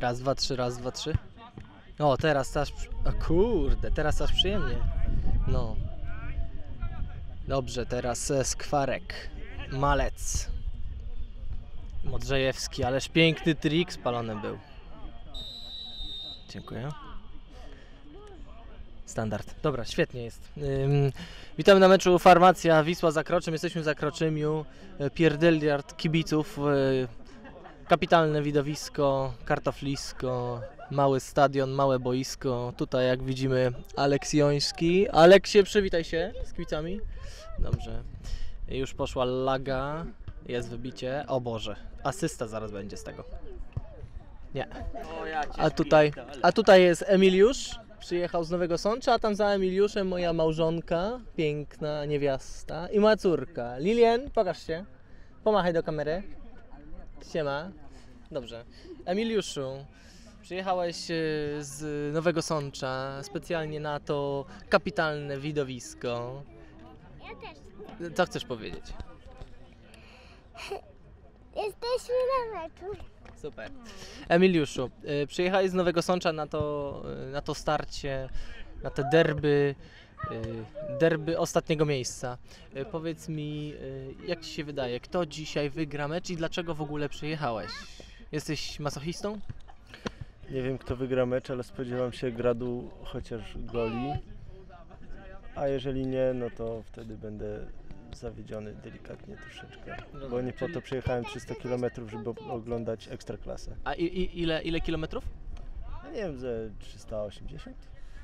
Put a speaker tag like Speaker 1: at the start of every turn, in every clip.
Speaker 1: Raz, dwa, trzy, raz, dwa, trzy. O, teraz aż... O kurde, teraz aż przyjemnie. No. Dobrze, teraz skwarek. Malec. Modrzejewski, ależ piękny trik spalony był. Dziękuję. Standard. Dobra, świetnie jest. Witamy na meczu Farmacja Wisła Zakroczym. Jesteśmy w Zakroczymiu. Pierdyliard kibiców. Kapitalne widowisko, kartoflisko, mały stadion, małe boisko. Tutaj jak widzimy Aleks Joński. Aleksie, przywitaj się z kibicami. Dobrze. Już poszła laga. Jest wybicie. O Boże, asysta zaraz będzie z tego. Nie. A tutaj jest Emiliusz. Przyjechał z Nowego Sącza, a tam za Emiliuszem moja małżonka, piękna niewiasta i moja córka. Lilian, pokaż się. Pomachaj do kamery. Siema. Dobrze. Emiliuszu, przyjechałeś z Nowego Sącza specjalnie na to kapitalne widowisko.
Speaker 2: Ja też.
Speaker 1: Co chcesz powiedzieć?
Speaker 2: Jesteśmy na meczu.
Speaker 1: Super. Emiliuszu, przyjechałeś z Nowego Sącza na to starcie, na te derby ostatniego miejsca. Powiedz mi, jak Ci się wydaje, kto dzisiaj wygra mecz i dlaczego w ogóle przyjechałeś? Jesteś masochistą?
Speaker 3: Nie wiem, kto wygra mecz, ale spodziewam się gradu chociaż goli. A jeżeli nie, no to wtedy będę zawiedziony delikatnie troszeczkę. Bo nie po to przyjechałem 300 km, żeby oglądać Ekstraklasę.
Speaker 1: A ile kilometrów?
Speaker 3: Ja nie wiem, ze 380?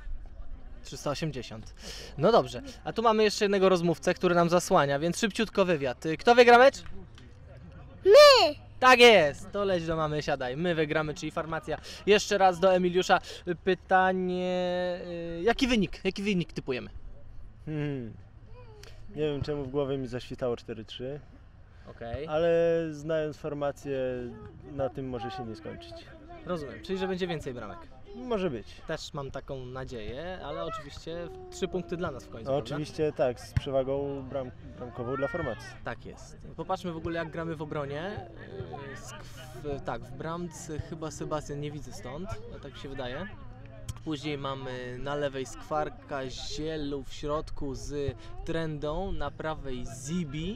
Speaker 1: 380. No dobrze, a tu mamy jeszcze jednego rozmówcę, który nam zasłania, więc szybciutko wywiad. Kto wygra mecz?
Speaker 2: My!
Speaker 1: Tak jest, to leć do mamy, siadaj. My wygramy, czyli Farmacja. Jeszcze raz do Emiliusza pytanie, jaki wynik typujemy?
Speaker 3: Nie wiem, czemu w głowie mi zaświtało 4-3,
Speaker 1: Okej.
Speaker 3: ale znając formację, na tym może się nie skończyć.
Speaker 1: Rozumiem, czyli że będzie więcej bramek.
Speaker 3: Może być.
Speaker 1: Też mam taką nadzieję, ale oczywiście 3 punkty dla nas w końcu,
Speaker 3: No,
Speaker 1: prawda?
Speaker 3: oczywiście tak, z przewagą bramkową dla formacji.
Speaker 1: Tak jest. Popatrzmy w ogóle jak gramy w obronie. Tak, w bramce chyba Sebastian nie widzę stąd, tak mi się wydaje. Później mamy na lewej Skwarka, Zielu w środku z Trendą, na prawej Zibi,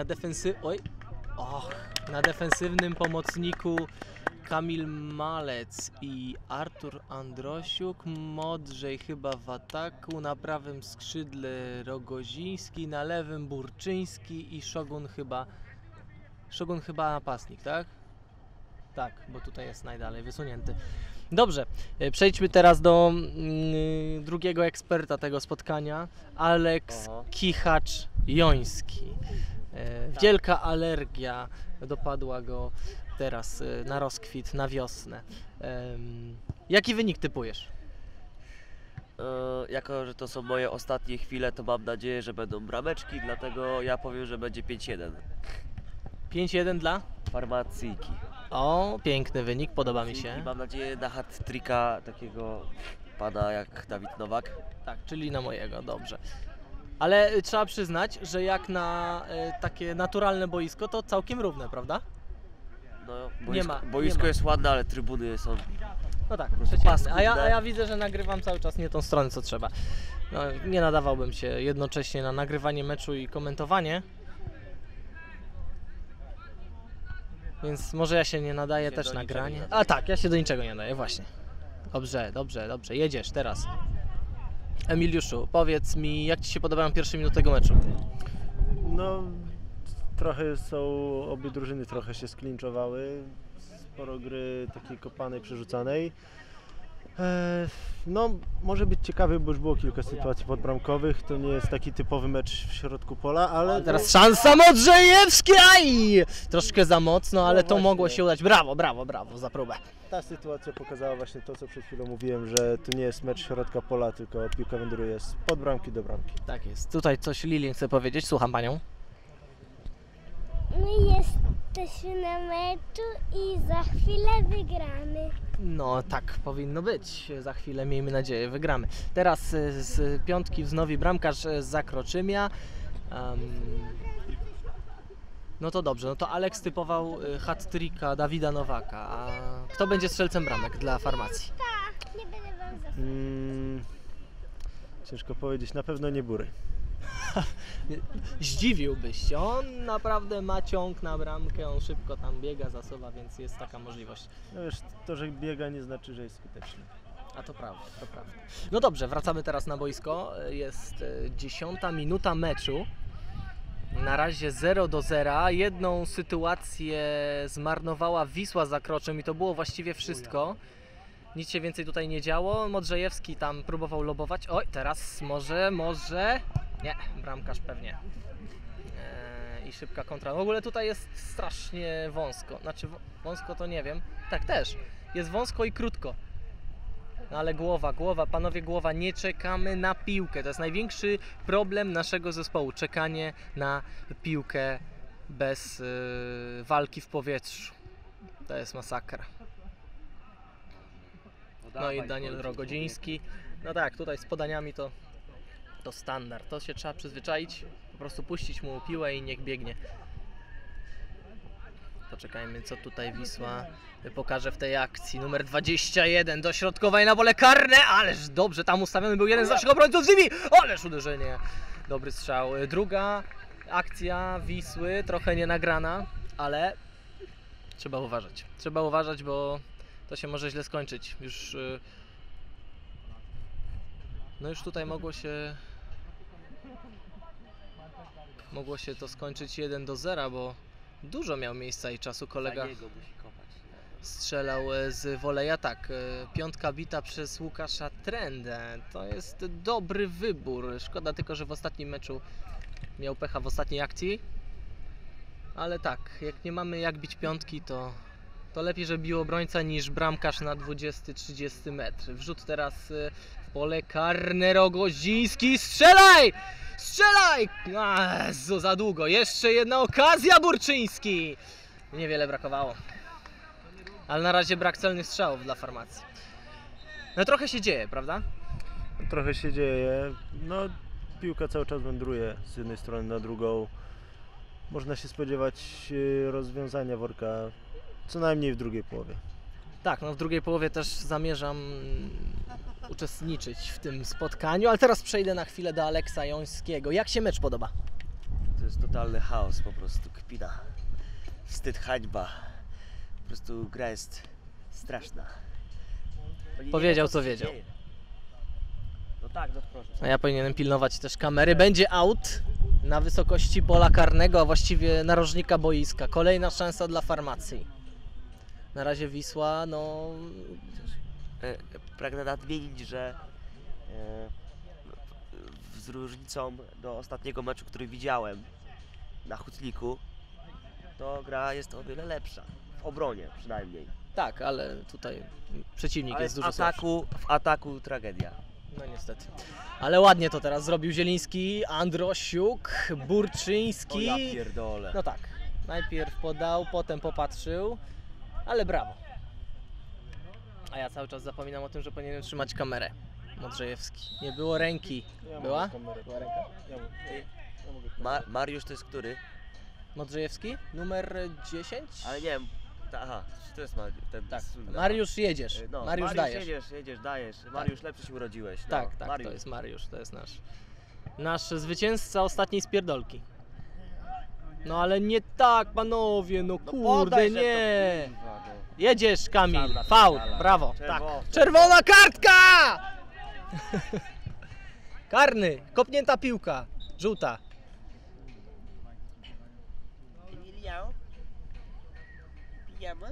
Speaker 1: na defensywnym pomocniku Kamil Malec i Artur Androsiuk, Modrzej chyba w ataku, na prawym skrzydle Rogoziński, na lewym Burczyński i Szogun chyba napastnik, tak? Tak, bo tutaj jest najdalej wysunięty. Dobrze, przejdźmy teraz do drugiego eksperta tego spotkania, Aleks Kichacz-Joński. Wielka alergia dopadła go teraz na rozkwit, na wiosnę. Jaki wynik typujesz?
Speaker 4: Jako, że to są moje ostatnie chwile, to mam nadzieję, że będą brameczki, dlatego ja powiem, że będzie 5-1.
Speaker 1: 5-1 dla?
Speaker 4: Farmacyjki.
Speaker 1: O, piękny wynik, podoba mi się.
Speaker 4: I mam nadzieję na hat-tricka takiego pana jak Dawid Nowak.
Speaker 1: Tak, czyli na mojego, dobrze. Ale trzeba przyznać, że jak na takie naturalne boisko, to całkiem równe, prawda?
Speaker 4: No,
Speaker 1: nie
Speaker 4: boisko
Speaker 1: ma.
Speaker 4: jest ładne, ale trybuny są...
Speaker 1: No tak,
Speaker 4: prostu
Speaker 1: przeciętne.
Speaker 4: paskudne.
Speaker 1: A ja widzę, że nagrywam cały czas nie tą stronę, co trzeba. No, nie nadawałbym się jednocześnie na nagrywanie meczu i komentowanie. Więc może ja się nie nadaję też na granie. A tak, ja się do niczego nie nadaję, właśnie. Dobrze, jedziesz teraz. Emiliuszu, powiedz mi, jak Ci się podobają pierwsze minuty tego meczu?
Speaker 3: No, obie drużyny trochę się sklinczowały, sporo gry takiej kopanej, przerzucanej. No, może być ciekawy, bo już było kilka sytuacji podbramkowych, to nie jest taki typowy mecz w środku pola, ale...
Speaker 1: A teraz szansa Modrzejewskiej! Troszkę za mocno, ale to
Speaker 3: właśnie.
Speaker 1: mogło się udać. Brawo za próbę.
Speaker 3: Ta sytuacja pokazała właśnie to, co przed chwilą mówiłem, że to nie jest mecz środka pola, tylko piłka wędruje z pod bramki do bramki.
Speaker 1: Tak jest. Tutaj coś Lilian chce powiedzieć, słucham Panią.
Speaker 2: My jesteśmy na meczu i za chwilę wygramy.
Speaker 1: No tak powinno być. Za chwilę, miejmy nadzieję, wygramy. Teraz z piątki wznowi bramkarz z Zakroczymia. No to dobrze, no to Alex typował hat-tricka Dawida Nowaka. A kto będzie strzelcem bramek dla Farmacji?
Speaker 2: Tak, nie będę wam zasłaniać.
Speaker 3: Ciężko powiedzieć, na pewno nie Bury.
Speaker 1: Zdziwiłbyś się, on naprawdę ma ciąg na bramkę, on szybko tam biega, zasuwa, więc jest taka możliwość.
Speaker 3: No wiesz, to, że biega nie znaczy, że jest skuteczny.
Speaker 1: A to prawda, to prawda. No dobrze, wracamy teraz na boisko. Jest 10. minuta meczu. Na razie 0-0. Jedną sytuację zmarnowała Wisła Zakroczym i to było właściwie wszystko. Nic się więcej tutaj nie działo. Modrzejewski tam próbował lobować. Oj, teraz może... Nie, bramkarz pewnie. I szybka kontra. W ogóle tutaj jest strasznie wąsko. Znaczy wąsko to nie wiem. Tak też. Jest wąsko i krótko. No ale głowa, panowie głowa, nie czekamy na piłkę. To jest największy problem naszego zespołu. Czekanie na piłkę bez walki w powietrzu. To jest masakra. No i Daniel Rogodziński. No tak, tutaj z podaniami to standard. To się trzeba przyzwyczaić. Po prostu puścić mu piłę i niech biegnie. Poczekajmy, co tutaj Wisła pokaże w tej akcji. Numer 21, dośrodkowanie na pole karne, ależ dobrze, tam ustawiony był jeden z naszych obrońców Ziwi, ależ uderzenie. Dobry strzał. Druga akcja Wisły, trochę nienagrana, ale trzeba uważać. Trzeba uważać, bo to się może źle skończyć. Już tutaj mogło się to skończyć 1-0, bo dużo miał miejsca i czasu kolega strzelał z woleja. Tak, piątka bita przez Łukasza Trendę. To jest dobry wybór. Szkoda tylko, że w ostatnim meczu miał pecha w ostatniej akcji. Ale tak, jak nie mamy jak bić piątki, to lepiej, że bił obrońca niż bramkarz na 20-30 metr. Wrzut teraz w pole karne. Rogoziński, strzelaj! Strzelaj! Jezu, za długo. Jeszcze jedna okazja, Burczyński. Niewiele brakowało. Ale na razie brak celnych strzałów dla Farmacji. No trochę się dzieje, prawda?
Speaker 3: Trochę się dzieje. No, piłka cały czas wędruje z jednej strony na drugą. Można się spodziewać rozwiązania worka co najmniej w drugiej połowie.
Speaker 1: Tak, no w drugiej połowie też zamierzam uczestniczyć w tym spotkaniu, ale teraz przejdę na chwilę do Aleksa Jońskiego. Jak się mecz podoba?
Speaker 4: To jest totalny chaos, po prostu kpina. Wstyd, hańba. Po prostu gra jest straszna. Oni
Speaker 1: Powiedział,
Speaker 4: nie wiedzą,
Speaker 1: co
Speaker 4: się
Speaker 1: wiedział.
Speaker 4: dzieje. No tak, no proszę.
Speaker 1: A ja powinienem pilnować też kamery. Będzie out na wysokości pola karnego, a właściwie narożnika boiska. Kolejna szansa dla Farmacji. Na razie Wisła, no...
Speaker 4: Pragnę nadmienić, że z różnicą do ostatniego meczu, który widziałem na Hutniku, to gra jest o wiele lepsza. W obronie przynajmniej.
Speaker 1: Tak, ale tutaj przeciwnik
Speaker 4: Ale
Speaker 1: jest
Speaker 4: w
Speaker 1: dużo słabszy.
Speaker 4: ataku tragedia.
Speaker 1: No niestety. Ale ładnie to teraz zrobił Zieliński, Androsiuk, Burczyński.
Speaker 4: O ja pierdolę.
Speaker 1: No tak, najpierw podał, potem popatrzył, ale brawo. A ja cały czas zapominam o tym, że powinienem trzymać kamerę. Modrzejewski. Nie było ręki. Była? Była ręka?
Speaker 4: Mariusz to jest który?
Speaker 1: Modrzejewski? Numer 10?
Speaker 4: Ale nie wiem. Aha, to jest Mariusz.
Speaker 1: Tak. Mariusz jedziesz.
Speaker 4: No,
Speaker 1: Mariusz dajesz.
Speaker 4: jedziesz, dajesz. Mariusz, lepszy się urodziłeś. No,
Speaker 1: Tak, tak,
Speaker 4: Mariusz.
Speaker 1: to jest Mariusz, to jest nasz zwycięzca ostatniej spierdolki. No ale nie tak, panowie, no kurde,
Speaker 4: podaj, że
Speaker 1: nie.
Speaker 4: to, kurwa, no.
Speaker 1: Jedziesz, Kamil,
Speaker 4: Sam
Speaker 1: faul,
Speaker 4: napierdala.
Speaker 1: brawo,
Speaker 4: Czerwona.
Speaker 1: tak. Czerwona kartka! Karny, kopnięta piłka, żółta.
Speaker 4: Emilio? Pijemy?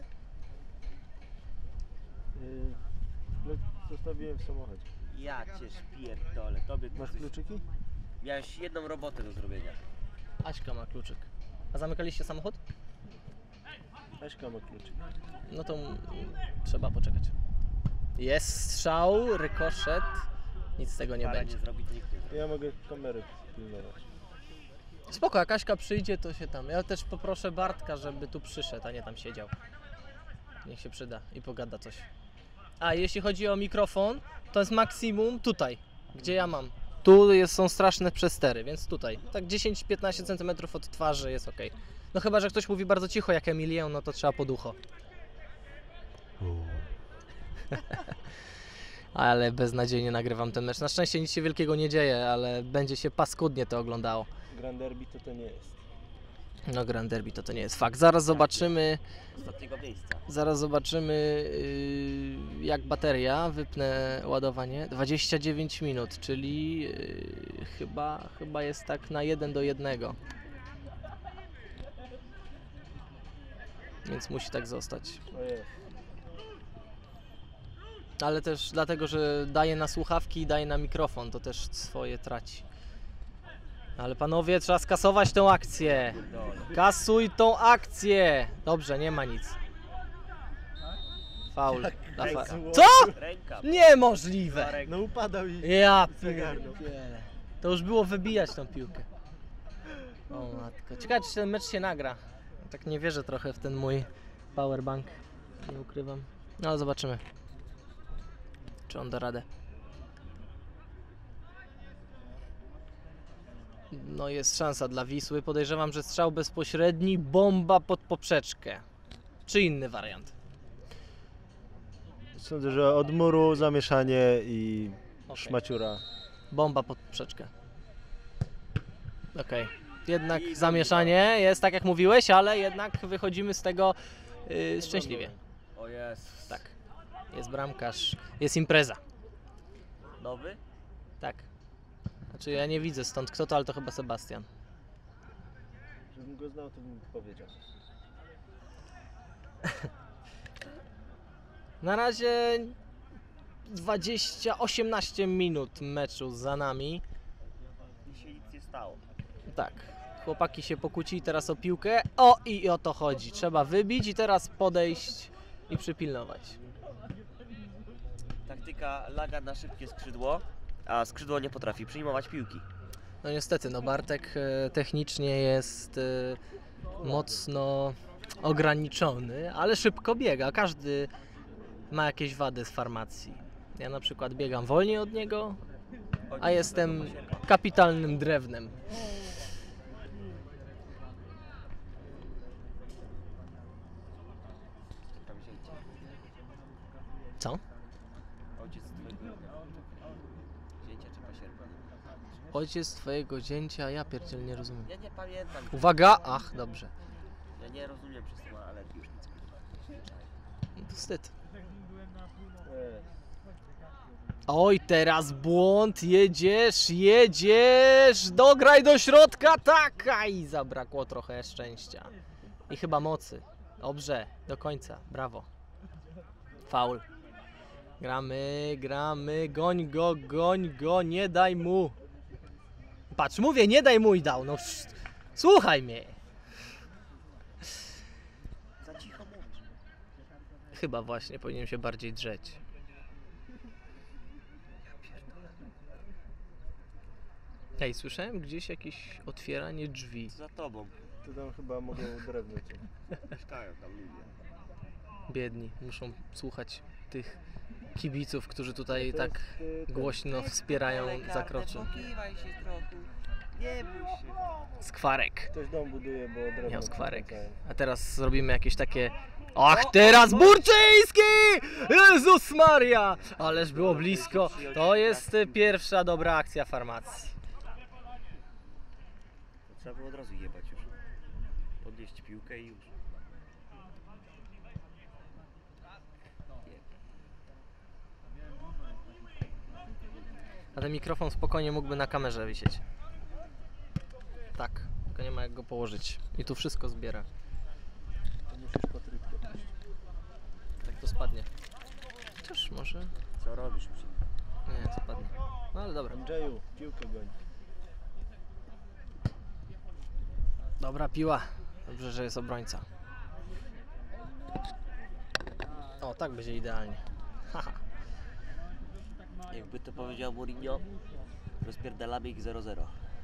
Speaker 3: Zostawiłem w samochodzie.
Speaker 4: Ja cię spierdolę, tobie
Speaker 3: Masz
Speaker 4: coś-
Speaker 3: kluczyki?
Speaker 4: Miałeś jedną robotę do zrobienia.
Speaker 1: Aśka ma kluczyk. A zamykaliście samochód?
Speaker 3: Aśka ma kluczyk.
Speaker 1: No to trzeba poczekać. Jest strzał, rykoszet, nic z tego nie
Speaker 4: Ale
Speaker 1: będzie.
Speaker 4: nie zrobi, to nikt nie zrobi.
Speaker 3: Ja mogę kamery pilnować.
Speaker 1: Spoko, jak Aśka przyjdzie, to się tam. Ja też poproszę Bartka, żeby tu przyszedł, a nie tam siedział. Niech się przyda i pogada coś. A jeśli chodzi o mikrofon, to jest maksimum tutaj, gdzie ja mam. Tu są straszne przestery, więc tutaj. Tak 10-15 cm od twarzy jest ok. No chyba, że ktoś mówi bardzo cicho jak Emilię, no to trzeba pod ucho. Ale beznadziejnie nagrywam ten mecz. Na szczęście nic się wielkiego nie dzieje, ale będzie się paskudnie to oglądało.
Speaker 3: Grand Derby to nie jest.
Speaker 1: No Grand Derby to nie jest fakt. Zaraz zobaczymy,
Speaker 4: Ostatniego miejsca.
Speaker 1: jak bateria wypnę ładowanie. 29 minut, czyli chyba jest tak na 1:1. Więc musi tak zostać.
Speaker 3: No jest.
Speaker 1: Ale też dlatego, że daje na słuchawki i daje na mikrofon, to też swoje traci. Ale panowie, trzeba skasować tą akcję. Kasuj tą akcję. Dobrze, nie ma nic. Faul. Co?
Speaker 4: Ręka.
Speaker 1: Niemożliwe.
Speaker 3: No upadał i
Speaker 1: Ja
Speaker 3: zagarnął.
Speaker 1: pierdzielę. To już było wybijać tą piłkę. O matko. Ciekawe, czy ten mecz się nagra. Tak nie wierzę trochę w ten mój powerbank. Nie ukrywam. No ale zobaczymy, czy on da radę. No jest szansa dla Wisły. Podejrzewam, że strzał bezpośredni, bomba pod poprzeczkę. Czy inny wariant?
Speaker 3: Sądzę, że od muru zamieszanie i
Speaker 1: Okej.
Speaker 3: szmaciura.
Speaker 1: Bomba pod poprzeczkę. Okej. Jednak zamieszanie jest tak jak mówiłeś, ale jednak wychodzimy z tego szczęśliwie.
Speaker 4: O jest.
Speaker 1: Tak. Jest bramkarz, jest impreza.
Speaker 4: Nowy?
Speaker 1: Tak. Znaczy ja nie widzę stąd kto to, ale to chyba Sebastian.
Speaker 3: Żebym go znał, to bym powiedział.
Speaker 1: Na razie 18 minut meczu za nami.
Speaker 4: I się nic nie stało.
Speaker 1: Tak. Chłopaki się pokłócili teraz o piłkę. O i o to chodzi. Trzeba wybić i teraz podejść i przypilnować.
Speaker 4: Taktyka laga na szybkie skrzydło, a skrzydło nie potrafi przyjmować piłki.
Speaker 1: No niestety, no Bartek technicznie jest mocno ograniczony, ale szybko biega. Każdy ma jakieś wady z farmacji. Ja na przykład biegam wolniej od niego, a jestem kapitalnym drewnem. Co?
Speaker 4: Ojciec twojego zięcia czy pasierba?
Speaker 1: Ojciec twojego zięcia, ja pierdziel nie rozumiem.
Speaker 4: Ja nie pamiętam.
Speaker 1: Uwaga! Ach, dobrze.
Speaker 4: Ja nie rozumiem przez to, ale już nic.
Speaker 1: To wstyd. Oj, teraz błąd, jedziesz, dograj do środka, tak, i zabrakło trochę szczęścia. I chyba mocy. Dobrze, do końca, brawo. Faul. Gramy, goń go, nie daj mu. Patrz, mówię, nie daj mu i dał, no słuchaj mnie.
Speaker 4: Za cicho mówisz.
Speaker 1: Chyba właśnie powinienem się bardziej drzeć. Ej, słyszałem gdzieś jakieś otwieranie drzwi.
Speaker 4: Za tobą.
Speaker 3: To tam chyba mogą drewno cię.
Speaker 4: Mieszkają tam ludzie.
Speaker 1: Biedni, muszą słuchać tych kibiców, którzy tutaj
Speaker 3: To
Speaker 1: tak
Speaker 3: jest,
Speaker 1: głośno wspierają Zakroczy.
Speaker 4: Pokiwaj się trochę. Nie bój się.
Speaker 1: Skwarek.
Speaker 3: Ktoś dom buduje, bo drewno
Speaker 1: Miał skwarek.
Speaker 3: przepędzają.
Speaker 1: A teraz zrobimy jakieś takie... Ach, teraz Burczyński! Jezus Maria! Ależ było blisko. To jest pierwsza dobra akcja farmacji.
Speaker 4: Trzeba było od razu jebać już. Podnieść piłkę i już.
Speaker 1: A ten mikrofon spokojnie mógłby na kamerze wisieć. Tak, tylko nie ma jak go położyć. I tu wszystko zbiera.
Speaker 3: To musisz po trybie.
Speaker 1: Tak to spadnie. Chociaż może...
Speaker 4: Co robisz?
Speaker 1: Nie, spadnie. No ale dobra.
Speaker 3: Andrzeju, piłkę goń.
Speaker 1: Dobra piła. Dobrze, że jest obrońca. O, tak będzie idealnie. Haha.
Speaker 4: Jakby to powiedział Mourinho, rozpierdalamy ich 0-0.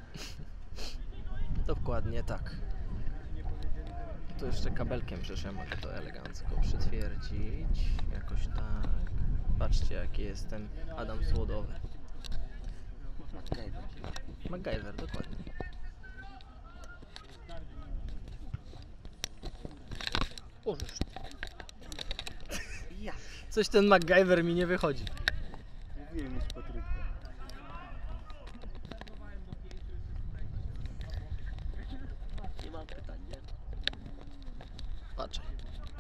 Speaker 1: Dokładnie tak. Tu jeszcze kabelkiem przecież ja mogę to elegancko przytwierdzić. Jakoś tak. Patrzcie jaki jest ten Adam Słodowy.
Speaker 4: MacGyver.
Speaker 1: MacGyver, dokładnie. O, żeż.
Speaker 4: Ja.
Speaker 1: Coś ten MacGyver mi nie wychodzi.
Speaker 3: Mówiłem już Patryka.
Speaker 4: Nie mam pytań, nie?
Speaker 1: Patrzaj.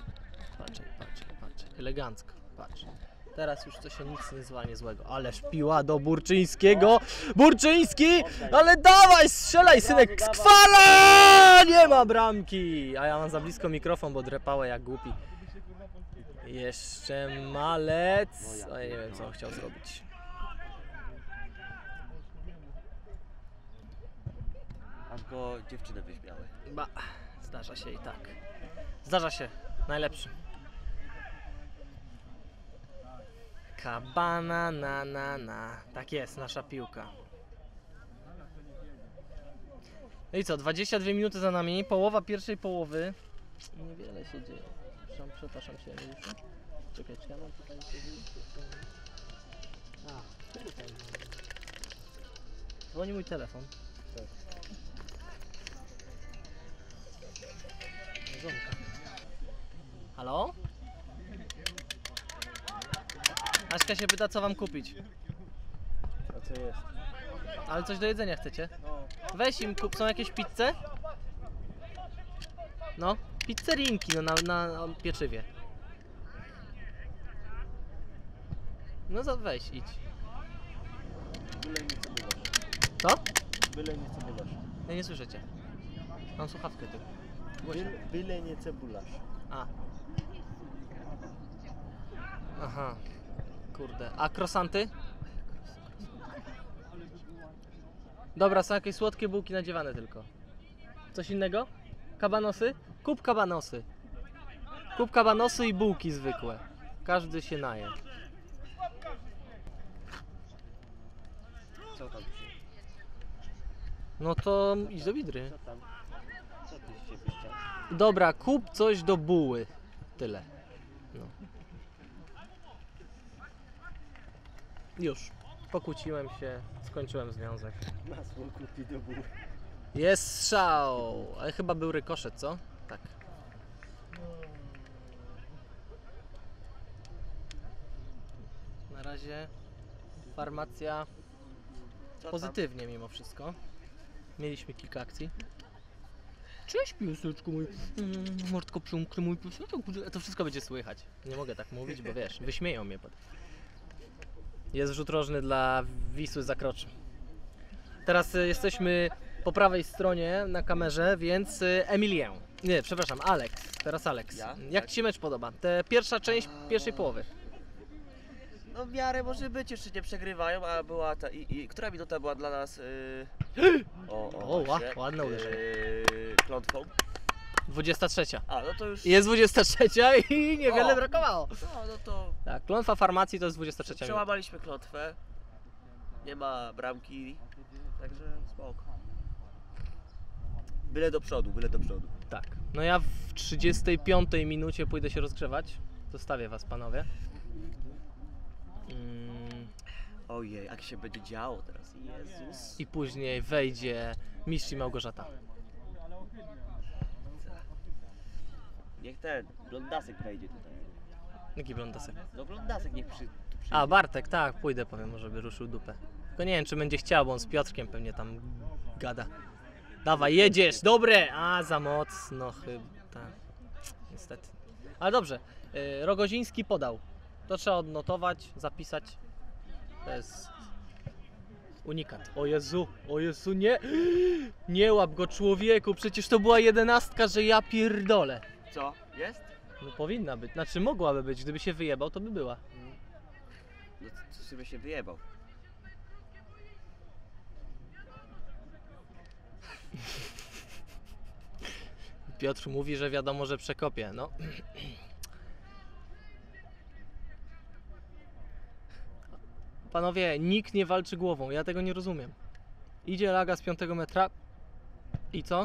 Speaker 1: Elegancko, patrz. Teraz już to się nic nie złamie złego. Ależ piła do Burczyńskiego. Burczyński! Ale dawaj, strzelaj synek! Skwala! Nie ma bramki! A ja mam za blisko mikrofon, bo drepałem jak głupi. Jeszcze Malec. A ja nie wiem, co on chciał zrobić.
Speaker 4: Aż go dziewczyny wyśmiały.
Speaker 1: Ba, zdarza się i tak. Zdarza się. Najlepszy. Kabana na. Tak jest, nasza piłka. No i co, 22 minuty za nami, połowa pierwszej połowy. Niewiele się dzieje. Przepraszam cię, Emiliuszu. Czekaj, czy ja mam tutaj... A, tutaj. Dzwoni mój telefon.
Speaker 3: Tak.
Speaker 1: Żonka. Halo? Aśka się pyta, co wam kupić.
Speaker 3: A co jest?
Speaker 1: Ale coś do jedzenia chcecie? Weź im kup, są jakieś pizze? No, pizzerinki no, na pieczywie. No to weź, idź.
Speaker 3: Byle nie cebularz.
Speaker 1: Co?
Speaker 3: Byle nie cebularz.
Speaker 1: Ja nie słyszę cię. Mam słuchawkę tu. Głośno.
Speaker 3: Byle nie cebularz.
Speaker 1: A. Aha. Kurde. A krosanty? Dobra, są jakieś słodkie bułki nadziewane tylko. Coś innego? Kabanosy? Kup kabanosy. Kup kabanosy i bułki zwykłe. Każdy się naje.
Speaker 4: Co tam?
Speaker 1: No to idź do Widry.
Speaker 4: Co tam? Co ty się chciał?
Speaker 1: Dobra, kup coś do buły. Tyle. No. Już. Pokłóciłem się, skończyłem związek.
Speaker 3: Masło kupi do buły.
Speaker 1: Jest strzał! Ale chyba był rykoszet, co? Tak. Na razie farmacja
Speaker 4: Co
Speaker 1: pozytywnie mimo wszystko. Mieliśmy kilka akcji. Cześć pieseczku mój, mordko przymknę mój pieseczek. To wszystko będzie słychać. Nie mogę tak mówić, bo wiesz, wyśmieją mnie. Jest rzut rożny dla Wisły Zakroczy. Teraz jesteśmy po prawej stronie na kamerze, więc Emilien. Nie, przepraszam, Alex. Teraz Alex.
Speaker 4: Ja?
Speaker 1: Jak
Speaker 4: Tak.
Speaker 1: Ci się mecz podoba? Te pierwsza część pierwszej połowy.
Speaker 4: No w miarę może być, jeszcze nie przegrywają, a była ta... która minuta była dla nas...
Speaker 1: O,
Speaker 4: właśnie,
Speaker 1: ładne uderzenie.
Speaker 4: klątwą.
Speaker 1: 23.
Speaker 4: A, no to już...
Speaker 1: Jest 23 i niewiele
Speaker 4: O.
Speaker 1: brakowało.
Speaker 4: No to...
Speaker 1: Tak, klątwa farmacji to jest 23 minuta.
Speaker 4: Przełamaliśmy klątwę. Nie ma bramki, także spoko. Byle do przodu, byle do przodu.
Speaker 1: Tak. No ja w 35 minucie pójdę się rozgrzewać. Zostawię was, panowie.
Speaker 4: Ojej, jak się będzie działo teraz. Jezus.
Speaker 1: I później wejdzie mistrz i Małgorzata.
Speaker 4: Niech ten blondasek wejdzie tutaj.
Speaker 1: Jaki blondasek?
Speaker 4: No blondasek niech tu przyjdzie.
Speaker 1: A, Bartek, tak, pójdę, powiem, może by ruszył dupę. Tylko nie wiem, czy będzie chciał, bo on z Piotrkiem pewnie tam gada. Dawaj, jedziesz, dobre! A, za mocno chyba, tak, niestety. Ale dobrze, Rogoziński podał. To trzeba odnotować, zapisać. To jest unikat. O Jezu, nie! Nie łap go, człowieku, przecież to była 11, że ja pierdolę.
Speaker 4: Co? Jest?
Speaker 1: No powinna być, znaczy mogłaby być, gdyby się wyjebał, to by była.
Speaker 4: No to sobie się wyjebał.
Speaker 1: Piotr mówi, że wiadomo, że przekopie. No. Panowie, nikt nie walczy głową, ja tego nie rozumiem. Idzie laga z 5 metra i co?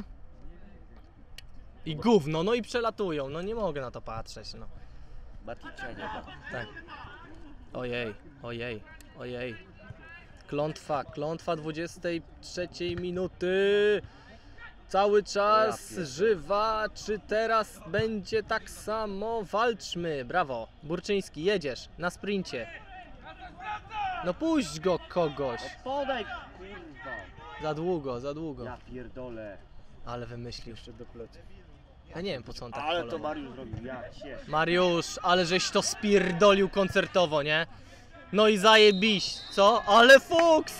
Speaker 1: I gówno, no i przelatują, no nie mogę na to patrzeć, no.
Speaker 4: Maticia nie ma.
Speaker 1: Tak. Ojej. klątwa 23 minuty. Cały czas żywa, czy teraz będzie tak samo? Walczmy, brawo. Burczyński, jedziesz na sprincie. No puść go kogoś.
Speaker 4: Podaj, kurwa.
Speaker 1: Za długo.
Speaker 4: Ja pierdolę.
Speaker 1: Ale wymyślił.
Speaker 3: Jeszcze do plecy.
Speaker 1: Ja nie wiem po co on tak
Speaker 4: Ale to
Speaker 1: polował.
Speaker 4: Mariusz zrobił, ja cieszę.
Speaker 1: Mariusz, ale żeś to spierdolił koncertowo, nie? No i zajebiś, co? Ale fuks!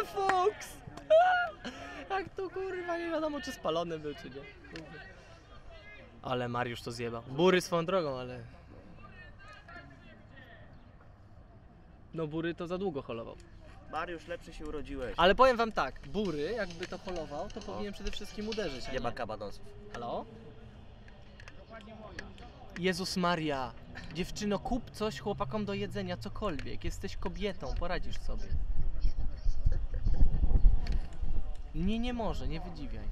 Speaker 1: Jak to kurwa, nie wiadomo czy spalony był czy nie. Ale Mariusz to zjebał. Bury swoją drogą, ale... No Bury to za długo holował.
Speaker 4: Mariusz, lepszy się urodziłeś.
Speaker 1: Ale powiem wam tak, Bury jakby to holował, to powinien przede wszystkim uderzyć. a
Speaker 4: Nie ma kabanosów.
Speaker 1: Halo? Jezus Maria, dziewczyno, kup coś chłopakom do jedzenia, cokolwiek. Jesteś kobietą, poradzisz sobie. Nie może, nie wydziwiaj.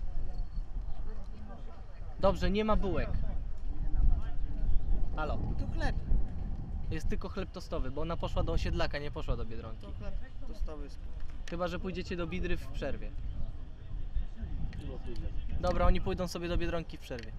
Speaker 1: Dobrze, nie ma bułek. Halo?
Speaker 4: To chleb.
Speaker 1: Jest tylko chleb tostowy, bo ona poszła do osiedlaka, nie poszła do Biedronki.
Speaker 4: To chleb dostały z...
Speaker 1: Chyba że pójdziecie do Bidry w przerwie. Dobra, oni pójdą sobie do Biedronki w przerwie.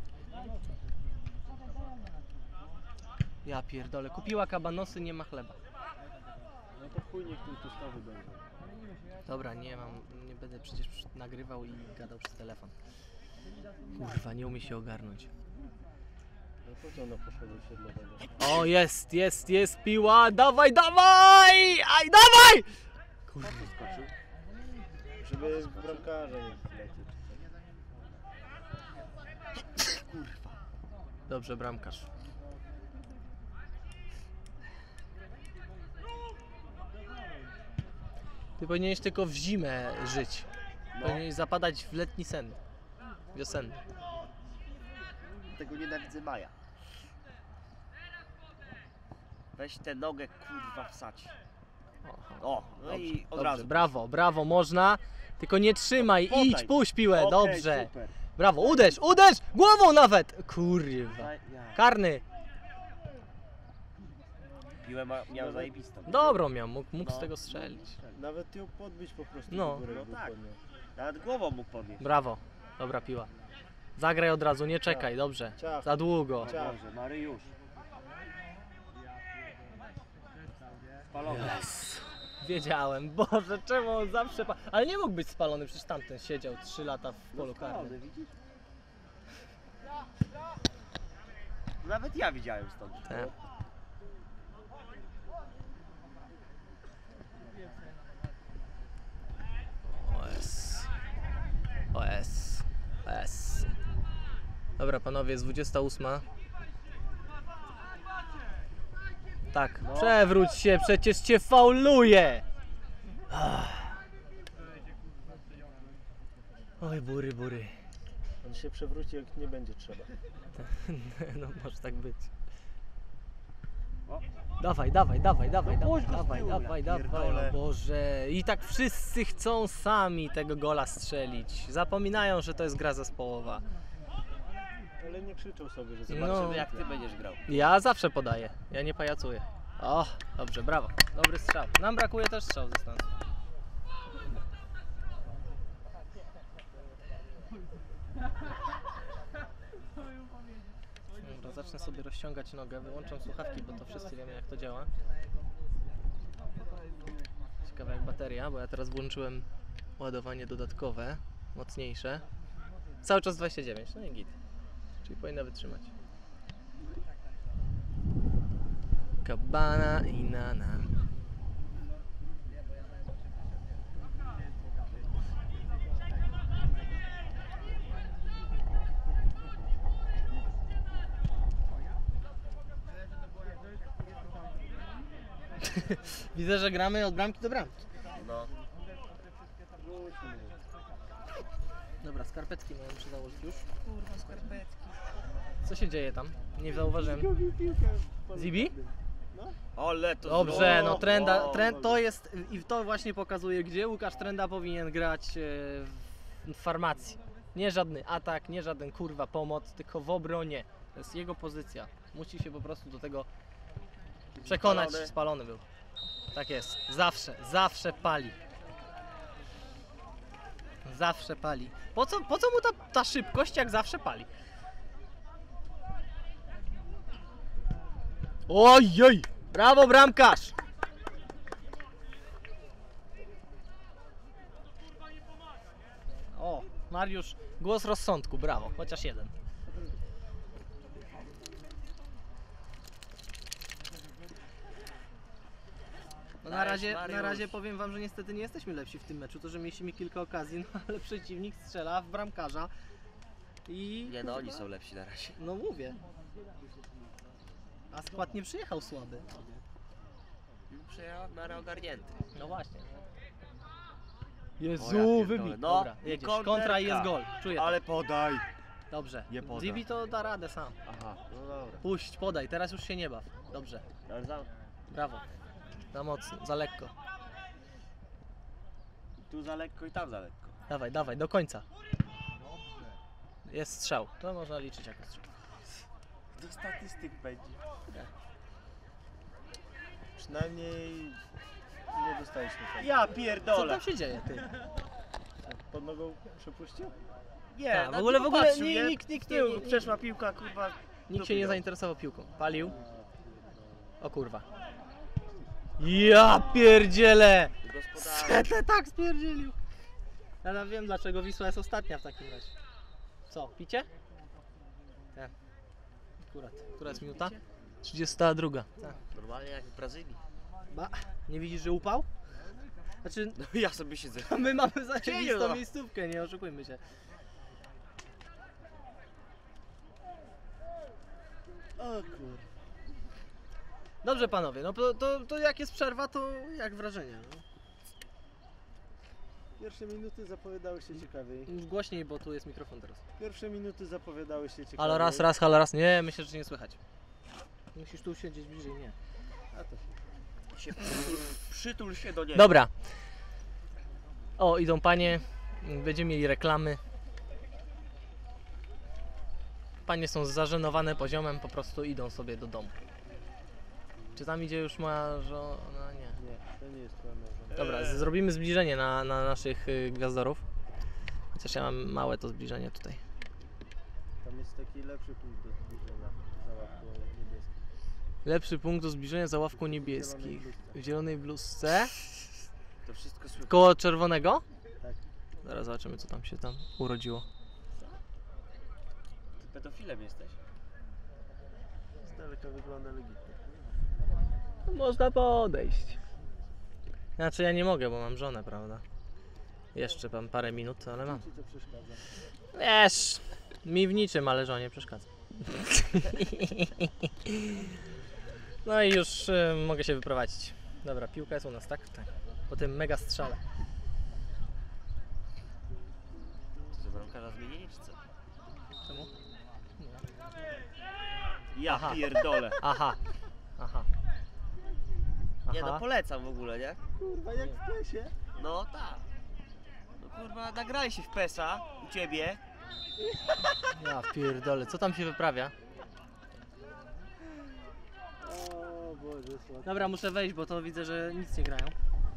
Speaker 1: Ja pierdolę, kupiła kabanosy, nie ma chleba.
Speaker 3: No to chuj, niech tu tostowy będzie.
Speaker 1: Dobra, nie będę przecież nagrywał i gadał przez telefon. Kurwa, nie umie się ogarnąć.
Speaker 3: No po co ona poszła do osiedlowego?
Speaker 1: O, jest piła, dawaj! Aj, dawaj! Kurwa.
Speaker 3: Skoczył. Żeby bramkarza nie wlecieć.
Speaker 1: Dobrze, bramkarz. Ty powinieneś tylko w zimę żyć. Powinieneś zapadać w letni sen. Wiosenny.
Speaker 4: Tego nienawidzę Maja. Weź tę nogę, kurwa, wsać. O, no
Speaker 1: Dobrze,
Speaker 4: i od
Speaker 1: dobrze,
Speaker 4: razu.
Speaker 1: brawo, można. Tylko nie trzymaj,
Speaker 4: Podaj.
Speaker 1: idź, puść piłę,
Speaker 4: Okej,
Speaker 1: dobrze.
Speaker 4: Super.
Speaker 1: Brawo, uderz, głową nawet. Kurwa. Karny.
Speaker 4: Piłę miał zajebistą.
Speaker 1: Dobrą miał, mógł
Speaker 4: No.
Speaker 1: z tego strzelić.
Speaker 3: Nawet ją podbić po prostu
Speaker 1: No.
Speaker 3: do góry,
Speaker 4: No
Speaker 3: jakby
Speaker 4: tak.
Speaker 3: podniósł.
Speaker 4: Nawet głową mógł podnieść.
Speaker 1: Brawo, dobra piła. Zagraj od razu, nie czekaj, dobrze.
Speaker 3: Ciach.
Speaker 1: Za długo.
Speaker 4: O Boże, Mariusz. Spalony.
Speaker 1: Wiedziałem, Boże, czemu on zawsze... Ale nie mógł być spalony, przecież tamten siedział 3 lata w polu karnym.
Speaker 4: Spalony, widzisz? Nawet ja widziałem stąd.
Speaker 1: Tak. OS. Dobra panowie, jest 28. Tak, przewróć się, przecież cię fauluje! Oj, bury.
Speaker 3: On się przewróci, jak nie będzie trzeba.
Speaker 1: No może tak być.
Speaker 4: O.
Speaker 1: Dawaj,
Speaker 4: pierdolę.
Speaker 1: o Boże. I tak wszyscy chcą sami tego gola strzelić. Zapominają, że to jest gra zespołowa.
Speaker 3: Ale nie krzyczą sobie, że
Speaker 1: No.
Speaker 4: Zobaczymy, jak ty będziesz grał.
Speaker 1: Ja zawsze podaję, ja nie pajacuję. O, dobrze, brawo. Dobry strzał. Nam brakuje też strzał z dystansu. Dobra, zacznę sobie rozciągać nogę, wyłączam słuchawki, bo to wszyscy wiemy jak to działa. Ciekawe jak bateria, bo ja teraz włączyłem ładowanie dodatkowe, mocniejsze. Cały czas 29, no i git. Czyli powinna wytrzymać. Cabana i Nana. Widzę, że gramy od bramki do bramki.
Speaker 4: No.
Speaker 1: Dobra, skarpetki mają się założyć już.
Speaker 4: Kurwa, skarpetki.
Speaker 1: Co się dzieje tam? Nie zauważyłem. Zibi?
Speaker 4: Ale to
Speaker 1: Dobrze, no
Speaker 4: znowu.
Speaker 1: trend to jest i to właśnie pokazuje, gdzie Łukasz Trenda powinien grać w farmacji. Nie żadny atak, nie żaden kurwa pomoc, tylko w obronie. To jest jego pozycja. Musi się po prostu do tego przekonać,
Speaker 4: Spalony.
Speaker 1: spalony był. Tak jest, zawsze pali. Zawsze pali. Po co mu ta szybkość, jak zawsze pali? Ojej! Brawo, bramkarz! O, Mariusz, głos rozsądku, brawo, chociaż jeden. No na razie powiem wam, że niestety nie jesteśmy lepsi w tym meczu. To, że mieliśmy kilka okazji, no ale przeciwnik strzela w bramkarza i...
Speaker 4: Nie no, oni są lepsi na razie.
Speaker 1: No mówię. A skład nie przyjechał słaby.
Speaker 4: Przyjechał w miarę ogarnięty.
Speaker 1: No właśnie.
Speaker 4: O, ja
Speaker 1: Jezu,
Speaker 4: pierdolę.
Speaker 1: wybij.
Speaker 4: No,
Speaker 1: Dobra,
Speaker 4: i
Speaker 1: jedziesz.
Speaker 4: konterka.
Speaker 1: Kontra i jest gol. Czuję to.
Speaker 4: Ale podaj.
Speaker 1: Dobrze.
Speaker 4: Nie poda.
Speaker 1: Zibi to da radę sam.
Speaker 4: Aha, no dobra.
Speaker 1: Puść, podaj, teraz już się nie baw. Dobrze,
Speaker 4: Ale
Speaker 1: brawo. Za mocno, za lekko.
Speaker 4: tu za lekko i tam za lekko.
Speaker 1: Dawaj, dawaj, do końca. Jest strzał. To można liczyć jako strzał.
Speaker 4: Do statystyk będzie.
Speaker 3: Przynajmniej nie dostaliśmy tego.
Speaker 4: Ja
Speaker 1: Co
Speaker 4: pierdolę.
Speaker 1: tam się dzieje, ty?
Speaker 3: Pod nogą przepuścił?
Speaker 4: Nie,
Speaker 1: Tak,
Speaker 4: na
Speaker 1: w ogóle
Speaker 4: niego patrzył, nie?
Speaker 1: nikt
Speaker 4: Z tyłu przeszła piłka, kurwa.
Speaker 1: Nikt się nie
Speaker 4: Dopiero.
Speaker 1: zainteresował piłką. Palił. O kurwa. Ja pierdzielę!
Speaker 4: Gospodarz.
Speaker 1: Setę tak spierdzielił. Ja wiem, dlaczego Wisła jest ostatnia w takim razie. Co, picie? Tak. Która jest minuta? 32. Tak.
Speaker 4: Normalnie jak w Brazylii.
Speaker 1: Ba, nie widzisz, że upał? Znaczy,
Speaker 4: No ja sobie siedzę.
Speaker 1: my mamy
Speaker 4: Cieniu,
Speaker 1: zajebistą
Speaker 4: no.
Speaker 1: miejscówkę, nie oszukujmy się.
Speaker 3: O kur...
Speaker 1: Dobrze panowie, no to jak jest przerwa, to jak wrażenie? No?
Speaker 3: Pierwsze minuty zapowiadały się ciekawiej.
Speaker 1: Głośniej, bo tu jest mikrofon teraz.
Speaker 3: Pierwsze minuty zapowiadały się ciekawiej.
Speaker 1: Halo raz, halo raz. Nie, myślę, że nie słychać. Musisz tu siedzieć bliżej, nie.
Speaker 3: A to
Speaker 4: Się przytul się do niego.
Speaker 1: Dobra. O, idą panie. Będziemy mieli reklamy. Panie są zażenowane poziomem, po prostu idą sobie do domu. Czy tam idzie już moja żona? Nie.
Speaker 3: nie, to nie jest twoja męża.
Speaker 1: Dobra, zrobimy zbliżenie na naszych gwiazdorów. Chociaż ja mam małe to zbliżenie tutaj.
Speaker 3: Tam jest taki lepszy punkt do zbliżenia za ławką niebieską.
Speaker 1: Lepszy punkt do zbliżenia za ławką niebieskich. W zielonej bluzce.
Speaker 4: To wszystko słychać.
Speaker 1: Koło czerwonego?
Speaker 3: Tak.
Speaker 1: Zaraz zobaczymy, co tam się tam urodziło.
Speaker 4: Ty pedofilem jesteś.
Speaker 3: Z daleka wygląda legitnie.
Speaker 1: Można podejść. Znaczy ja nie mogę, bo mam żonę, prawda? Jeszcze mam parę minut, ale mam.
Speaker 3: Ci to przeszkadza.
Speaker 1: Wiesz, mi w niczym, ale żonie przeszkadza. No i już mogę się wyprowadzić. Dobra, piłka jest u nas, tak? Tak. Po tym mega strzale.
Speaker 4: Co, bramkarza zmienili czy co?
Speaker 1: Czemu?
Speaker 4: Ja
Speaker 1: Aha.
Speaker 4: pierdolę.
Speaker 1: Aha. Aha.
Speaker 4: Nie no,
Speaker 1: Aha.
Speaker 4: polecam w ogóle, nie?
Speaker 3: Kurwa, jak w plesie.
Speaker 4: No tak. No kurwa, nagraj się w PESA u ciebie.
Speaker 1: Ja pierdolę, co tam się wyprawia?
Speaker 3: O Boże, słodko.
Speaker 1: Dobra, muszę wejść, bo to widzę, że nic nie grają.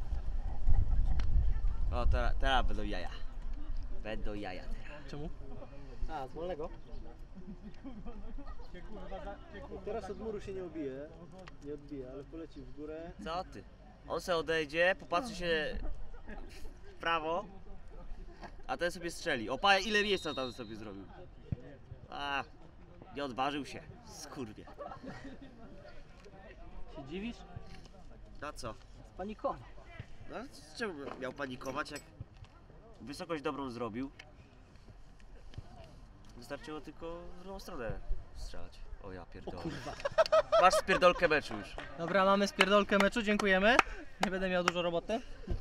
Speaker 4: O, teraz będą jaja. Będą jaja teraz.
Speaker 1: Czemu? A, z wolnego?
Speaker 3: Teraz od muru się nie odbije, ale poleci w górę.
Speaker 4: Co ty? On se odejdzie, popatrzy się w prawo, a ten sobie strzeli. O, pa, ile miejsca tam sobie zrobił. A, nie odważył się. Skurwie.
Speaker 1: Się dziwisz?
Speaker 4: Na co?
Speaker 1: Spanikował.
Speaker 4: No, z czemu miał panikować, jak wysokość dobrą zrobił? Wystarczyło tylko w drugą stronę strzelać. O ja
Speaker 1: O
Speaker 4: pierdolę.
Speaker 1: kurwa.
Speaker 4: Masz spierdolkę meczu już.
Speaker 1: Dobra, mamy spierdolkę meczu, dziękujemy. Nie będę miał dużo roboty.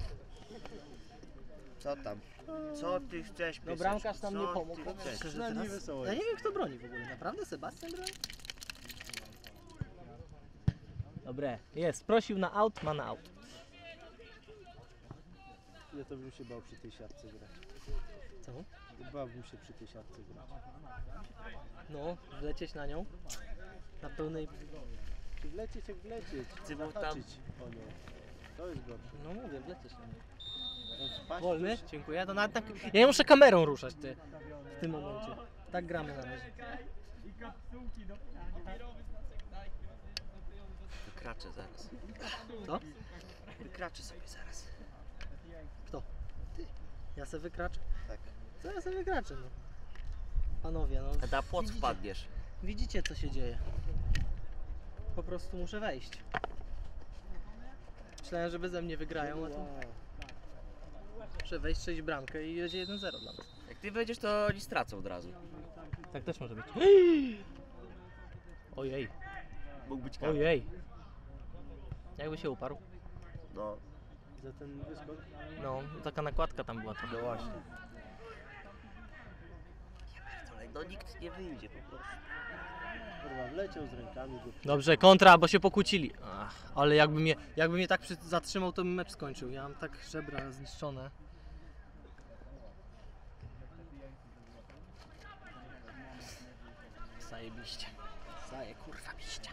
Speaker 4: Co tam? Co ty chcesz,
Speaker 1: No bramkarz nam nie pomógł.
Speaker 4: chcesz?
Speaker 1: Szczerze
Speaker 3: Na niej
Speaker 1: teraz.
Speaker 3: wesoło
Speaker 1: Ja nie
Speaker 3: jest.
Speaker 1: wiem, kto broni w ogóle. Naprawdę Sebastian broni? Dobre, jest. Prosił na aut, ma na aut.
Speaker 3: Ja to bym się bał przy tej siatce grać.
Speaker 1: Co?
Speaker 3: Bałbym się przy tej siatce grać.
Speaker 1: No, wlecieć na nią. Na pełnej...
Speaker 3: Czy wlecieć jak wlecieć?
Speaker 4: Ty mu tam-
Speaker 3: Zahaczyć o nią. To jest gorsze.
Speaker 1: No mówię, wlecieć na nią. Wolny? Dziękuję. To nawet tak... Ja nie muszę kamerą ruszać ty, w tym momencie. Tak gramy na razie.
Speaker 4: Wykraczę zaraz.
Speaker 1: Co?
Speaker 4: Wykraczę sobie zaraz.
Speaker 1: Kto? Ty. Ja se wykraczę?
Speaker 4: Tak.
Speaker 1: Co ja se wykraczę, no? Panowie, no...
Speaker 4: A na płot wpadniesz.
Speaker 1: Widzicie, co się dzieje. Po prostu muszę wejść. Myślałem, że beze mnie wygrają, a to... Muszę wejść, strzelić bramkę i będzie 1-0 dla nas.
Speaker 4: Jak ty wejdziesz, to oni stracą od razu.
Speaker 1: Tak też może być. Ojej,
Speaker 4: Mógł być karny.
Speaker 1: ojej. Jakby się uparł.
Speaker 4: No.
Speaker 3: Za ten wyskok?
Speaker 1: No, taka nakładka tam była trochę.
Speaker 3: No właśnie.
Speaker 4: No nikt nie wyjdzie po prostu.
Speaker 3: Kurwa, wleciał z rękami.
Speaker 1: Dobrze, kontra, bo się pokłócili. Ach, ale jakby mnie tak zatrzymał, to bym mecz skończył. Ja mam tak żebra zniszczone. Zajebiście. Zaje kurwa biście.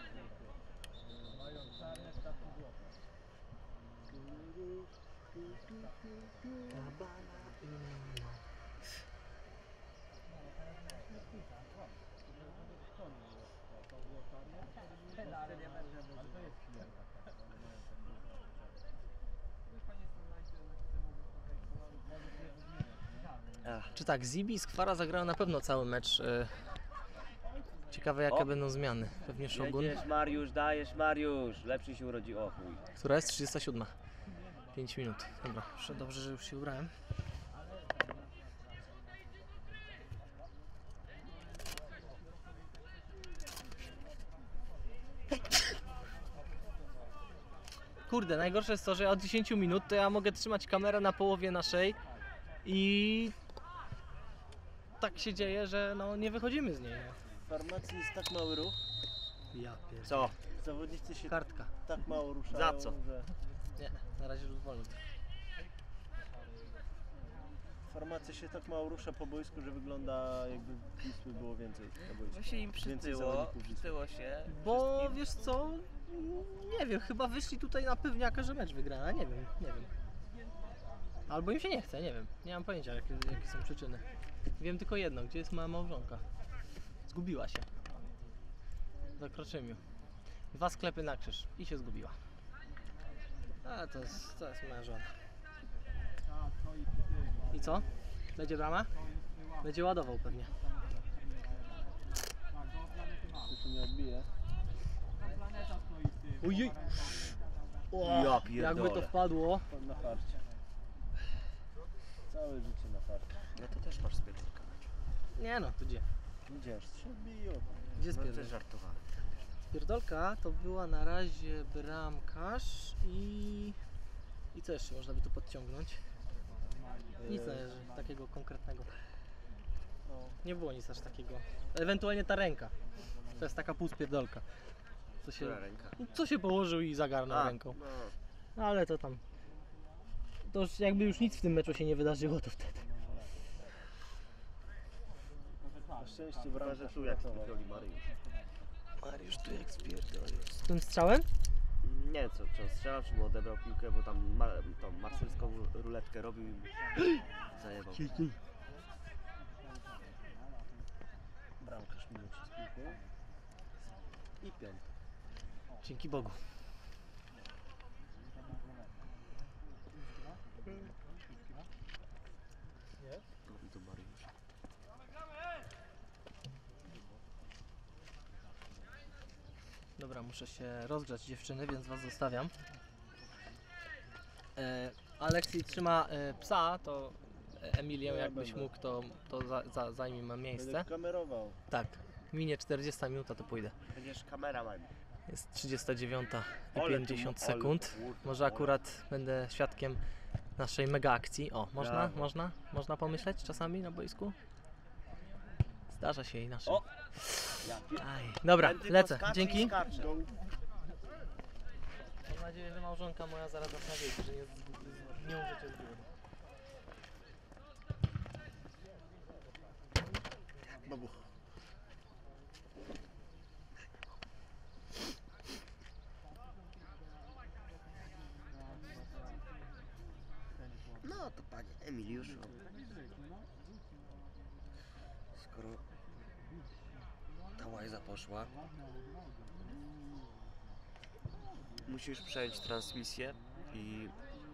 Speaker 1: Czy tak, Zibi i Skwara zagrają na pewno cały mecz. Ciekawe jakie
Speaker 4: O!
Speaker 1: będą zmiany. Pewnie Shogun.
Speaker 4: Jedziesz Mariusz, dajesz Mariusz. Lepszy się urodzi, o chuj.
Speaker 1: Która jest 37. 5 minut. Dobra, dobrze, że już się ubrałem. Kurde, najgorsze jest to, że od 10 minut to ja mogę trzymać kamerę na połowie naszej i tak się dzieje, że no nie wychodzimy z niej.
Speaker 3: W farmacji jest tak mały ruch.
Speaker 1: Ja pierdolę.
Speaker 4: Co?
Speaker 3: Zawodnicy się
Speaker 1: Kartka.
Speaker 3: tak mało ruszają,
Speaker 4: Za co?
Speaker 3: że
Speaker 1: Nie, na razie już wolno.
Speaker 3: farmacja się tak mało rusza po boisku, że wygląda jakby Wisły było więcej na boisku.
Speaker 4: Właśnie im
Speaker 3: Więcej
Speaker 4: przytyło,
Speaker 3: zawodników Wisły.
Speaker 4: przytyło się.
Speaker 1: Bo
Speaker 4: wszystkim.
Speaker 1: wiesz co, nie wiem, chyba wyszli tutaj na pewniaka, że mecz wygra, nie wiem. Albo im się nie chce, nie wiem. Nie mam pojęcia jakie są przyczyny. Wiem tylko jedno, gdzie jest moja małżonka. Zgubiła się. W Zakroczymiu. 2 sklepy na krzyż i się zgubiła. A to jest moja żona. I co? Będzie brama? Będzie ładował pewnie.
Speaker 3: To się nie odbije.
Speaker 1: Ojej!
Speaker 4: Ja pierdolę.
Speaker 1: Jakby to wpadło.
Speaker 3: Pan na farcie. Całe życie na farcie.
Speaker 4: No to też masz spierdolka.
Speaker 1: Nie no, to gdzie?
Speaker 3: Widzisz, to się odbiło.
Speaker 1: Gdzie
Speaker 4: No
Speaker 1: spierdolka?
Speaker 4: też żartowałem.
Speaker 1: Spierdolka to była na razie bramkarz i co jeszcze można by tu podciągnąć? Nic takiego konkretnego.
Speaker 3: No.
Speaker 1: Nie było nic aż takiego. Ewentualnie ta ręka. To jest taka półspierdolka.
Speaker 4: Która ręka?
Speaker 1: Co się położył i zagarnął ręką.
Speaker 4: No.
Speaker 1: Ale to tam. To już jakby już nic w tym meczu się nie wydarzyło, to wtedy.
Speaker 3: Na szczęście
Speaker 4: Chyba,
Speaker 3: bramkarz
Speaker 4: że tu jak
Speaker 3: uratował.
Speaker 4: spierdoli Mariusz.
Speaker 1: Mariusz tu jak spierdolił. Z tym strzałem?
Speaker 4: Nie, czy on strzelał, czy mu odebrał piłkę, bo tam tą marselską ruletkę robił i zajebał.
Speaker 3: Bramkarz minął się z piłką. I piąty.
Speaker 1: Dzięki Bogu.
Speaker 4: Robi to Mariusz.
Speaker 1: Dobra, muszę się rozgrzać dziewczyny, więc was zostawiam. Aleksiej trzyma psa, to Emilię
Speaker 3: Ja
Speaker 1: jakbyś
Speaker 3: będę.
Speaker 1: mógł, to zajmie ma miejsce.
Speaker 3: Będę kamerował.
Speaker 1: Tak, minie 40 minuta, to pójdę.
Speaker 4: Będziesz kameraman.
Speaker 1: Jest 39 i
Speaker 4: Ale
Speaker 1: 50
Speaker 4: tu- ale
Speaker 1: sekund.
Speaker 4: kurde,
Speaker 1: Może akurat będę świadkiem naszej mega akcji. O,
Speaker 3: Brawo.
Speaker 1: można pomyśleć czasami na boisku? Zdarza się inaczej.
Speaker 4: O! Ja pier...
Speaker 1: Aj, dobra,
Speaker 4: Ten tylko
Speaker 1: lecę.
Speaker 4: skacze i
Speaker 1: Dzięki.
Speaker 4: skacze.
Speaker 1: Mam nadzieję, że małżonka moja zaraz nas nawiedzi, że nie umrzecie z głodu.
Speaker 3: Babu.
Speaker 4: poszła. Musisz przejąć transmisję i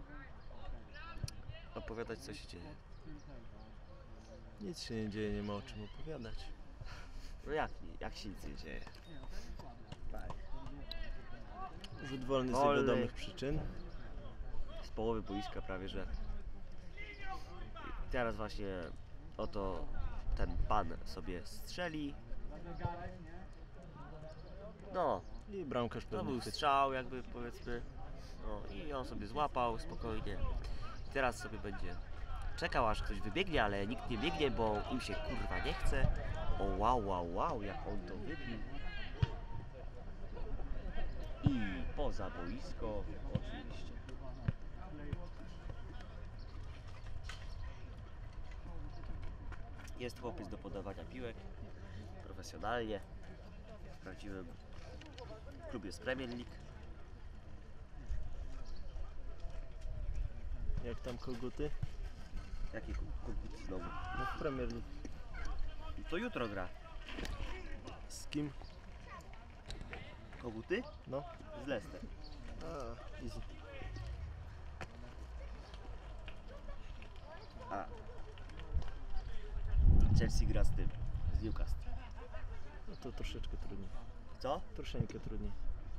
Speaker 4: opowiadać, co się dzieje.
Speaker 3: Nic się nie dzieje, nie ma o czym opowiadać.
Speaker 4: No jak się nic nie dzieje?
Speaker 3: Rzut wolny z
Speaker 4: Wolny.
Speaker 3: niewiadomych przyczyn.
Speaker 4: Z połowy boiska prawie, że. I teraz właśnie oto ten pan sobie strzeli. No,
Speaker 3: I bramkarz
Speaker 4: to
Speaker 3: pewnie
Speaker 4: był
Speaker 3: chwyci.
Speaker 4: strzał jakby, powiedzmy. No i on sobie złapał spokojnie. I teraz sobie będzie czekał, aż ktoś wybiegnie, ale nikt nie biegnie, bo im się kurwa nie chce. O wow, jak on to wybił. I poza boisko oczywiście. Jest chłopiec do podawania piłek. Profesjonalnie. W prawdziwym klubie z Premier League.
Speaker 3: Jak tam koguty?
Speaker 4: Jakie koguty znowu?
Speaker 3: No w Premier League.
Speaker 4: To jutro gra.
Speaker 3: Z kim?
Speaker 4: Koguty?
Speaker 3: No.
Speaker 4: Z Leicester.
Speaker 3: A, easy.
Speaker 4: A. Chelsea gra z tym. Z Newcastle.
Speaker 3: No to troszeczkę trudniej.
Speaker 4: Co?
Speaker 3: Troszeczkę trudniej.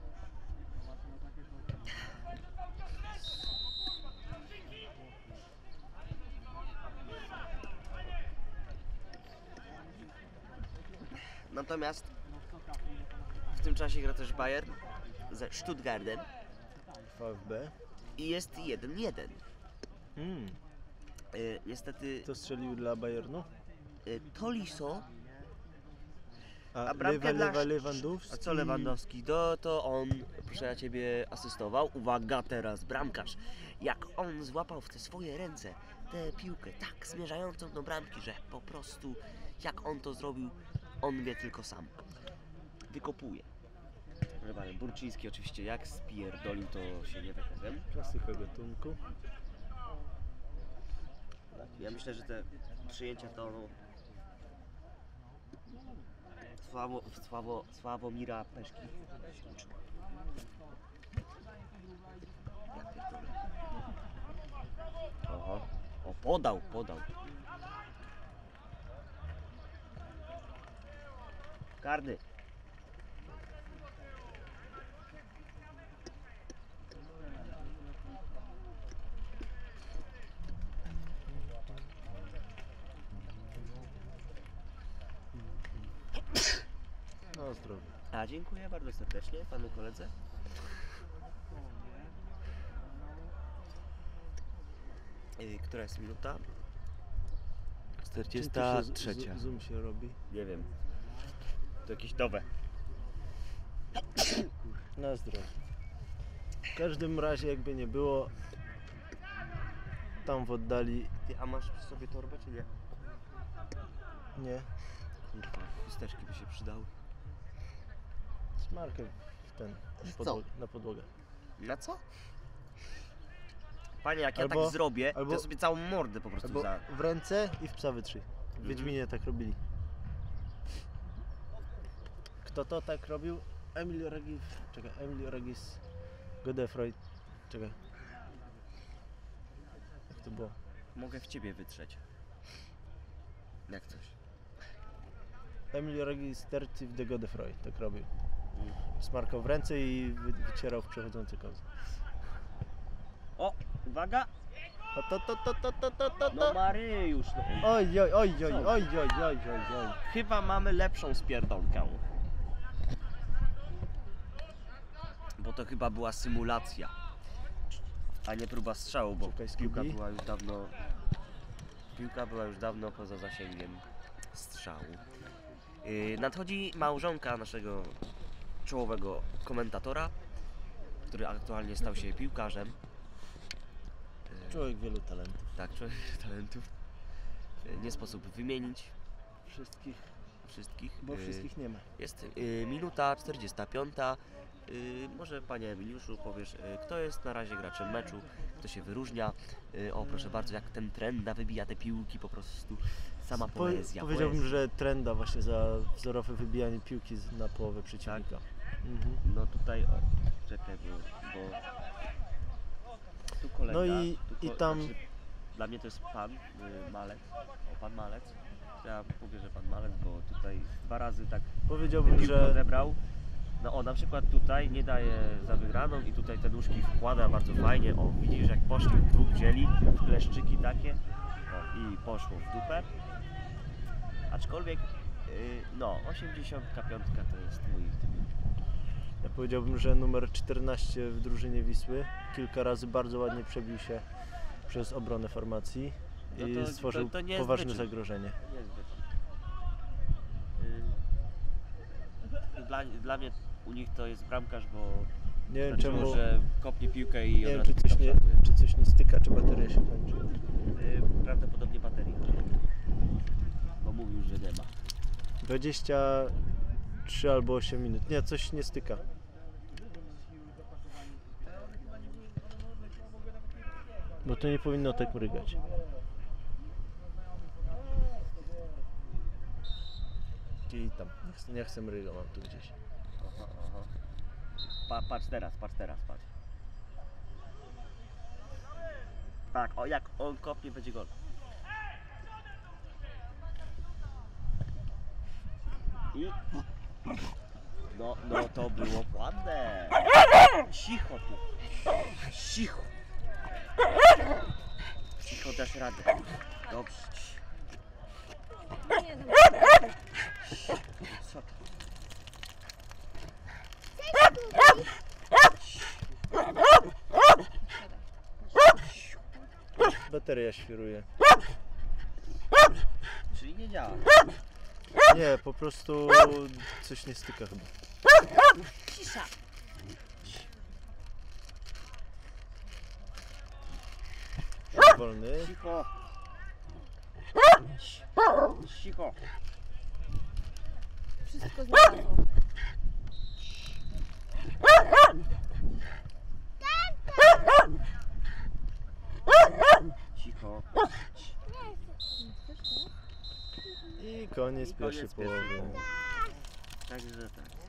Speaker 4: Natomiast w tym czasie gra też Bayern ze Stuttgartem
Speaker 3: VfB.
Speaker 4: i jest 1-1. Niestety
Speaker 3: Kto strzelił dla Bayernu?
Speaker 4: Tolisso,
Speaker 3: A
Speaker 4: bramkę dla...
Speaker 3: Lewandowski.
Speaker 4: A co Lewandowski? To on, proszę ja ciebie, asystował. Uwaga, teraz bramkarz. Jak on złapał w te swoje ręce tę piłkę tak zmierzającą do bramki, że po prostu jak on to zrobił, on wie tylko sam. Wykopuje. Proszę pana, Burczyński oczywiście jak spierdolił, to się nie wypowiem.
Speaker 3: Klasyka gatunku.
Speaker 4: Ja myślę, że te przyjęcia to Sławomira Peszki. Ja pierdolę. Oho. O, podał. Karny.
Speaker 3: No zdrowie.
Speaker 4: A dziękuję bardzo serdecznie panu koledze. Która jest minuta?
Speaker 3: Czym tu się
Speaker 4: 43.
Speaker 3: Zoom się robi.
Speaker 4: Nie wiem. To jakieś nowe.
Speaker 3: Na zdrowie. W każdym razie jakby nie było, tam w oddali
Speaker 4: Ty, a masz przy sobie torbę czy nie?
Speaker 3: nie.
Speaker 4: Kurwa, chusteczki by się przydały.
Speaker 3: Smarkę w ten na podłogę.
Speaker 4: Na co? Panie, jak ja
Speaker 3: Albo-
Speaker 4: tak zrobię, to
Speaker 3: albo-
Speaker 4: ja sobie całą mordę po prostu
Speaker 3: Albo w ręce i w psa wytrzyj. W Wiedźminie tak robili. Kto to tak robił? Emilio Regis Godefroy. Czekaj. Jak to było?
Speaker 4: Mogę w ciebie wytrzeć. Jak coś.
Speaker 3: Emilio Regis Terci de Godefroy tak robił. Smarkał w ręce i wycierał w przechodzący kozy.
Speaker 4: O, uwaga!
Speaker 3: O, to.
Speaker 4: No Maryjusz, no.
Speaker 3: Oj.
Speaker 4: Chyba mamy lepszą spierdolkę. Bo to chyba była symulacja, a nie próba strzału, bo
Speaker 3: Czekaj,
Speaker 4: piłka
Speaker 3: Skibi.
Speaker 4: była już dawno poza zasięgiem strzału. Nadchodzi małżonka naszego czołowego komentatora, który aktualnie stał się piłkarzem.
Speaker 3: Człowiek wielu talentów.
Speaker 4: Tak, człowiek talentów. Nie sposób wymienić
Speaker 3: Wszystkich,
Speaker 4: wszystkich.
Speaker 3: bo wszystkich nie ma.
Speaker 4: Jest minuta 45. Może panie Emiliuszu powiesz, kto jest na razie graczem meczu, kto się wyróżnia. O proszę bardzo, jak ten Trenda wybija te piłki po prostu sama połowa jest
Speaker 3: Powiedziałbym, że trenda właśnie za wzorowe wybijanie piłki na połowę przeciwnika. Mhm.
Speaker 4: No tutaj, o, czekaj, bo tu kolega,
Speaker 3: No i tam...
Speaker 4: znaczy, dla mnie to jest pan Malec, pan Malec. Ja mówię, że pan Malec, bo tutaj 2 razy tak
Speaker 3: Powiedziałbym,
Speaker 4: piłkę
Speaker 3: że
Speaker 4: odebrał. No o, na przykład tutaj nie daje za wygraną i tutaj te nóżki wkłada bardzo fajnie. O, widzisz jak poszli, dwóch wzięli, w kleszczyki takie. O, i poszło w dupę. Aczkolwiek, no, 85 to jest mój debiut.
Speaker 3: ja powiedziałbym, że numer 14 w drużynie Wisły kilka razy bardzo ładnie przebił się przez obronę formacji
Speaker 4: No
Speaker 3: i
Speaker 4: to
Speaker 3: stworzył
Speaker 4: nie jest
Speaker 3: poważne
Speaker 4: wyczyn.
Speaker 3: zagrożenie.
Speaker 4: Niezbyt. Dla mnie u nich to jest bramkarz, bo
Speaker 3: Nie wiem
Speaker 4: znaczyło,
Speaker 3: czemu,
Speaker 4: że kopnie piłkę i
Speaker 3: nie
Speaker 4: od
Speaker 3: wiem,
Speaker 4: razu
Speaker 3: czy coś
Speaker 4: piłka
Speaker 3: nie,
Speaker 4: wskakuje.
Speaker 3: czy coś nie styka, czy bateria się kończy.
Speaker 4: Prawdopodobnie baterii. Bo mówił, że nie ma.
Speaker 3: 23 albo 8 minut. Nie, coś nie styka. Bo to nie powinno tak mrygać. I tam, nie chcę mryga, mam tu gdzieś.
Speaker 4: Aha, aha. Patrz teraz, patrz. Tak, o jak on kopnie, będzie gol. I... No to było ładne. Cicho tu. Cicho. Cicho, dasz radę. Dobrze. Co to?
Speaker 3: Bateria świruje.
Speaker 4: Czyli nie działa.
Speaker 3: Nie, po prostu coś nie styka chyba.
Speaker 5: Cisza.
Speaker 3: Wolny.
Speaker 4: Cicho. Cicho.
Speaker 5: Wszystko znalazło.
Speaker 4: Cicho.
Speaker 3: I koniec pierwszej połowy.
Speaker 4: Także tak.